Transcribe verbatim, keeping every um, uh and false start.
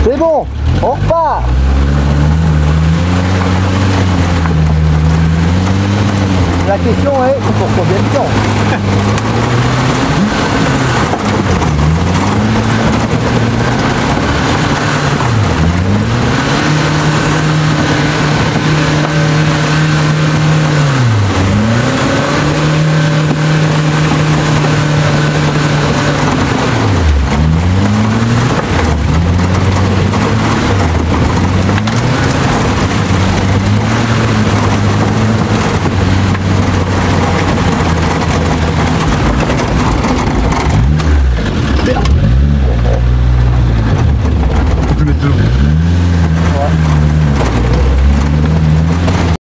C'est bon, on repart. La question est pour combien de temps?